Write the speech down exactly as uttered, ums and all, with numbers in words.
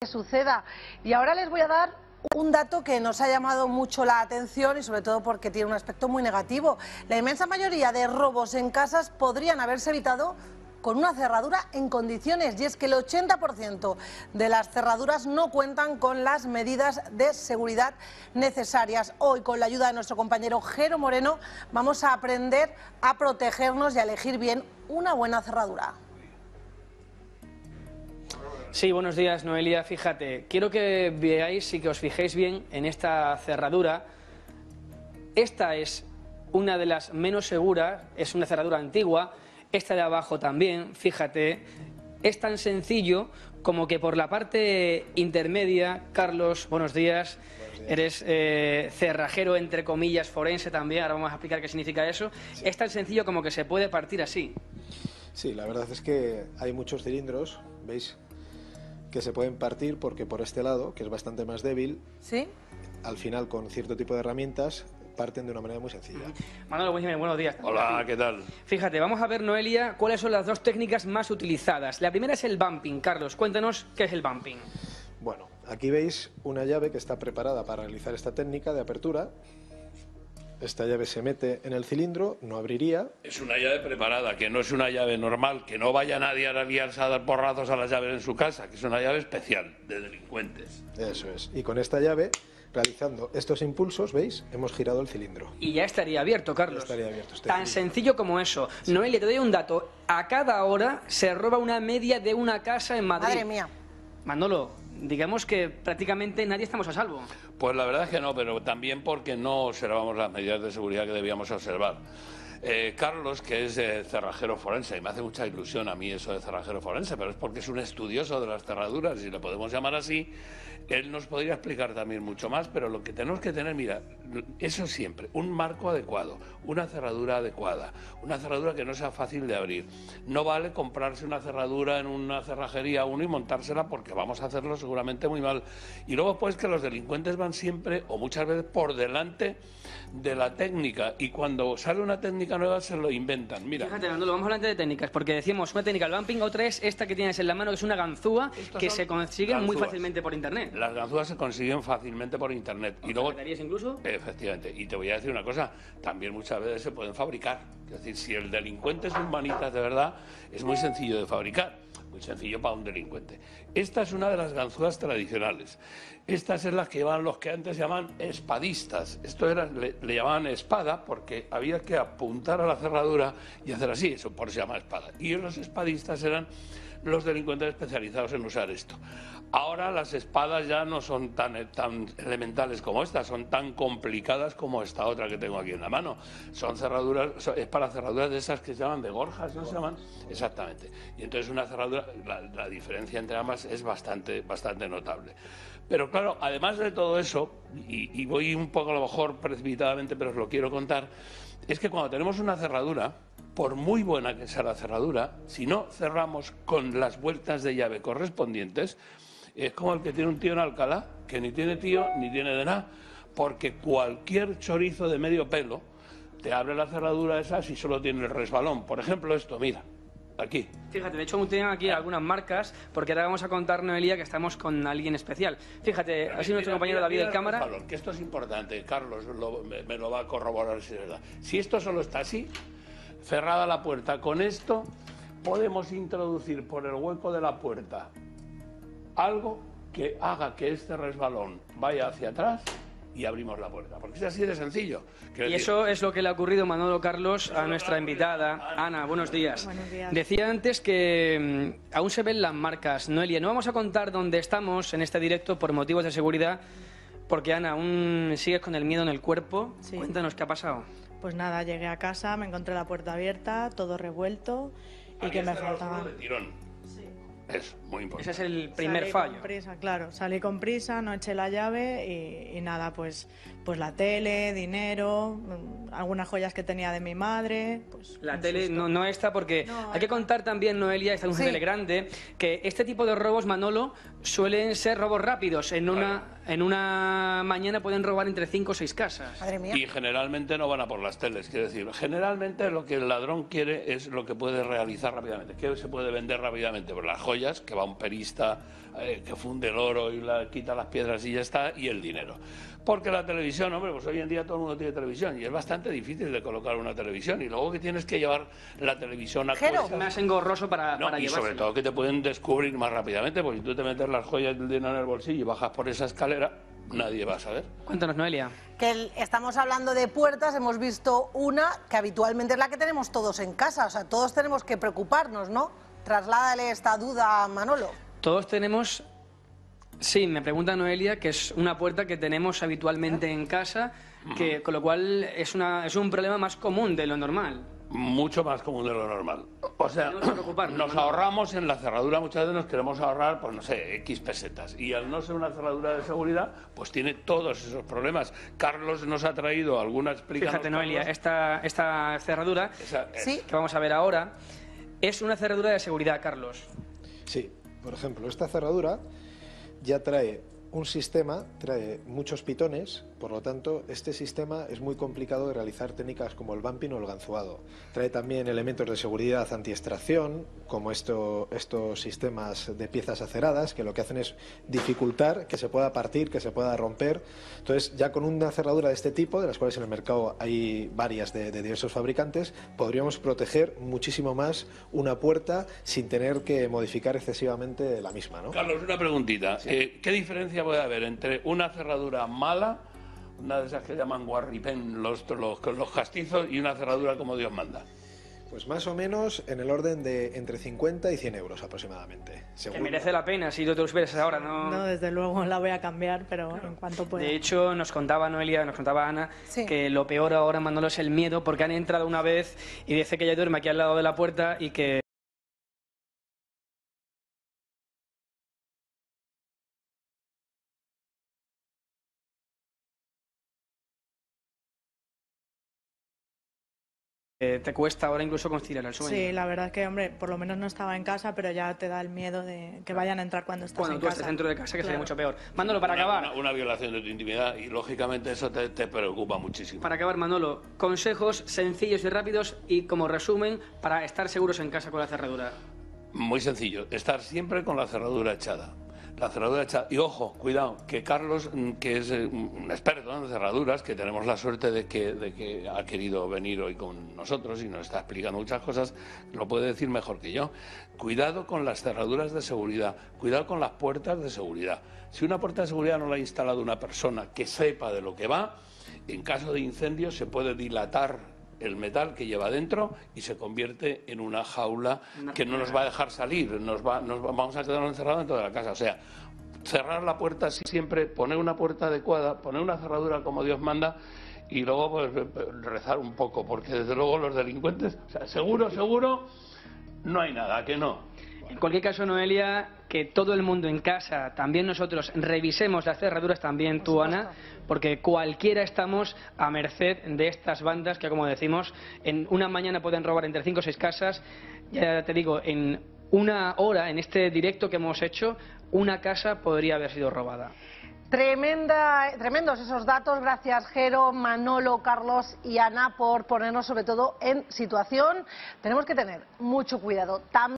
suceda. Y ahora les voy a dar un dato que nos ha llamado mucho la atención y sobre todo porque tiene un aspecto muy negativo. La inmensa mayoría de robos en casas podrían haberse evitado con una cerradura en condiciones, y es que el ochenta por ciento de las cerraduras no cuentan con las medidas de seguridad necesarias. Hoy, con la ayuda de nuestro compañero Jero Moreno, vamos a aprender a protegernos y a elegir bien una buena cerradura. Sí, buenos días, Noelia. Fíjate, quiero que veáis y que os fijéis bien en esta cerradura. Esta es una de las menos seguras, es una cerradura antigua. Esta de abajo también, fíjate, es tan sencillo como que por la parte intermedia, Carlos, buenos días, buenos días. Eres eh, cerrajero, entre comillas, forense también, ahora vamos a explicar qué significa eso. Sí. Es tan sencillo como que se puede partir así. Sí, la verdad es que hay muchos cilindros, ¿veis?, que se pueden partir porque por este lado, que es bastante más débil, ¿sí?, al final con cierto tipo de herramientas parten de una manera muy sencilla. Manolo, buenos días. Hola, ¿qué tal? Fíjate, vamos a ver, Noelia, cuáles son las dos técnicas más utilizadas. La primera es el bumping. Carlos, cuéntanos qué es el bumping. Bueno, aquí veis una llave que está preparada para realizar esta técnica de apertura. Esta llave se mete en el cilindro, no abriría. Es una llave preparada, que no es una llave normal, que no vaya nadie a liarse a dar porrazos a las llaves en su casa, que es una llave especial de delincuentes. Eso es. Y con esta llave, realizando estos impulsos, ¿veis?, hemos girado el cilindro. Y ya estaría abierto, Carlos. Ya estaría abierto este Tan cilindro. sencillo como eso. Sí. Noelia, te doy un dato. A cada hora se roba una media de una casa en Madrid. Madre mía. Manolo, digamos que prácticamente nadie estamos a salvo. Pues la verdad es que no, pero también porque no observamos las medidas de seguridad que debíamos observar. Eh, Carlos, que es eh, cerrajero forense, y me hace mucha ilusión a mí eso de cerrajero forense, pero es porque es un estudioso de las cerraduras, si lo podemos llamar así. Él nos podría explicar también mucho más, pero lo que tenemos que tener, mira, eso siempre, un marco adecuado, una cerradura adecuada, una cerradura que no sea fácil de abrir. No vale comprarse una cerradura en una cerrajería uno y montársela porque vamos a hacerlo seguramente muy mal. Y luego pues que los delincuentes van siempre o muchas veces por delante de la técnica, y cuando sale una técnica nueva se lo inventan. Mira. Fíjate, Manolo, vamos a hablar de técnicas, porque decimos una técnica, el bumping, otra es esta que tienes en la mano, que es una ganzúa, Estos que se consigue ganzúas. muy fácilmente por internet. Las ganzúas se consiguen fácilmente por internet. ¿Y luego incluso? Efectivamente. Y te voy a decir una cosa, también muchas veces se pueden fabricar. Es decir, si el delincuente es un manitas de verdad, es muy sencillo de fabricar. Muy sencillo para un delincuente. Esta es una de las ganzúas tradicionales. Estas es las que llevaban los que antes llamaban espadistas. Esto era, le, le llamaban espada porque había que apuntar a la cerradura y hacer así, eso por eso se llama espada. Y los espadistas eran los delincuentes especializados en usar esto. Ahora las espadas ya no son tan, tan elementales como esta, son tan complicadas como esta otra que tengo aquí en la mano. Son cerraduras, es para cerraduras de esas que se llaman de gorjas, ¿no se llaman? Exactamente. Y entonces una cerradura, la, la diferencia entre ambas es bastante, bastante notable. Pero claro, además de todo eso, y, y voy un poco a lo mejor precipitadamente, pero os lo quiero contar, es que cuando tenemos una cerradura, por muy buena que sea la cerradura, si no cerramos con las vueltas de llave correspondientes, es como el que tiene un tío en Alcalá, que ni tiene tío ni tiene de nada, porque cualquier chorizo de medio pelo te abre la cerradura esa si solo tiene el resbalón. Por ejemplo esto, mira, aquí. Fíjate, de hecho tienen aquí algunas marcas, porque ahora vamos a contar, Noelia, que estamos con alguien especial. Fíjate, ha sido nuestro compañero David del cámara. Resbalón, que esto es importante, Carlos lo, me, me lo va a corroborar si es verdad. Si esto solo está así, cerrada la puerta, con esto podemos introducir por el hueco de la puerta algo que haga que este resbalón vaya hacia atrás y abrimos la puerta, porque es así de sencillo. Quiero y decir, eso es lo que le ha ocurrido, Manolo, Carlos, a nuestra invitada, Ana. Buenos días. Buenos días. Decía antes que mmm, aún se ven las marcas. Noelia, no vamos a contar dónde estamos en este directo por motivos de seguridad, porque, Ana, aún sigues con el miedo en el cuerpo. Sí. Cuéntanos qué ha pasado. Pues nada, llegué a casa, me encontré la puerta abierta, todo revuelto y Aquí que me faltaba... Es muy importante. Ese es el primer salí fallo. Con prisa, claro, salí con prisa, no eché la llave y, y nada, pues, pues la tele, dinero, algunas joyas que tenía de mi madre. Pues, la tele no, no está porque no, hay que contar también, Noelia, esta es un sí. tele grande, que este tipo de robos, Manolo, suelen ser robos rápidos. En una, claro. en una mañana pueden robar entre cinco o seis casas. Madre mía. Y generalmente no van a por las teles, quiero decir, generalmente lo que el ladrón quiere es lo que puede realizar rápidamente, que se puede vender rápidamente, por las joyas, que va un perista eh, que funde el oro y la, quita las piedras y ya está, y el dinero. Porque la televisión, hombre, pues hoy en día todo el mundo tiene televisión y es bastante difícil de colocar una televisión y luego que tienes que llevar la televisión a Jero. cuestas. Más engorroso para, No, para y llevárselo. sobre todo que te pueden descubrir más rápidamente, porque si tú te metes las joyas del dinero en el bolsillo y bajas por esa escalera, nadie va a saber. Cuéntanos, Noelia. Que el- estamos hablando de puertas, hemos visto una que habitualmente es la que tenemos todos en casa, o sea, todos tenemos que preocuparnos, ¿no? Trasládale esta duda a Manolo. Todos tenemos... Sí, me pregunta Noelia, que es una puerta que tenemos habitualmente en casa, que con lo cual es, una, es un problema más común de lo normal. Mucho más común de lo normal. O sea, Tenemos que preocuparnos, nos ¿no? ahorramos en la cerradura, muchas veces nos queremos ahorrar, pues no sé, X pesetas. Y al no ser una cerradura de seguridad, pues tiene todos esos problemas. Carlos nos ha traído alguna explicación. Fíjate, Noelia, esta, esta cerradura Esa- Sí. que vamos a ver ahora es una cerradura de seguridad, Carlos. Sí, por ejemplo, esta cerradura ya trae un sistema, trae muchos pitones, por lo tanto, este sistema es muy complicado de realizar técnicas como el bumping o el ganzuado. Trae también elementos de seguridad anti-extracción, como esto, estos sistemas de piezas aceradas, que lo que hacen es dificultar que se pueda partir, que se pueda romper. Entonces, ya con una cerradura de este tipo, de las cuales en el mercado hay varias de, de diversos fabricantes, podríamos proteger muchísimo más una puerta sin tener que modificar excesivamente la misma, ¿no? Carlos, una preguntita. Eh, ¿Qué diferencia puede haber entre una cerradura mala, una de esas que llaman guarripén, los, los, los castizos, y una cerradura como Dios manda? Pues más o menos en el orden de entre cincuenta y cien euros aproximadamente. Que según- merece la pena si tú te lo supieras ahora, ¿no? No, desde luego la voy a cambiar, pero en cuanto pueda. De hecho, nos contaba Noelia, nos contaba Ana, Sí. que lo peor ahora, Manolo, es el miedo, porque han entrado una vez y dice que ella duerme aquí al lado de la puerta y que eh, te cuesta ahora incluso conciliar el sueño. Sí, la verdad es que, hombre, por lo menos no estaba en casa, pero ya te da el miedo de que vayan a entrar cuando estás Cuando en tú casa. estés dentro de casa, que sería Claro. mucho peor. Manolo, para Una- acabar, Una, una violación de tu intimidad y, lógicamente, eso te, te preocupa muchísimo. para acabar, Manolo, consejos sencillos y rápidos y como resumen para estar seguros en casa con la cerradura. Muy sencillo, estar siempre con la cerradura echada. La cerradura echada. Y ojo, cuidado, que Carlos, mm, que es eh, un experto en cerraduras, que tenemos la suerte de que, de que ha querido venir hoy con nosotros y nos está explicando muchas cosas, lo puede decir mejor que yo. Cuidado con las cerraduras de seguridad, cuidado con las puertas de seguridad. Si una puerta de seguridad no la ha instalado una persona que sepa de lo que va, en caso de incendio se puede dilatar el metal que lleva dentro y se convierte en una jaula que no nos va a dejar salir, nos va, nos va- vamos a quedar encerrados dentro de la casa. O sea, cerrar la puerta siempre, poner una puerta adecuada, poner una cerradura como Dios manda y luego pues, rezar un poco, porque desde luego los delincuentes, o sea, seguro, seguro, no hay nada, que no. En cualquier caso, Noelia, que todo el mundo en casa, también nosotros, revisemos las cerraduras, también tú, Ana, porque cualquiera estamos a merced de estas bandas que, como decimos, en una mañana pueden robar entre cinco o seis casas. Ya te digo, en una hora, en este directo que hemos hecho, una casa podría haber sido robada. Tremenda, tremendos esos datos. Gracias, Jero, Manolo, Carlos y Ana, por ponernos sobre todo en situación. Tenemos que tener mucho cuidado. Tam-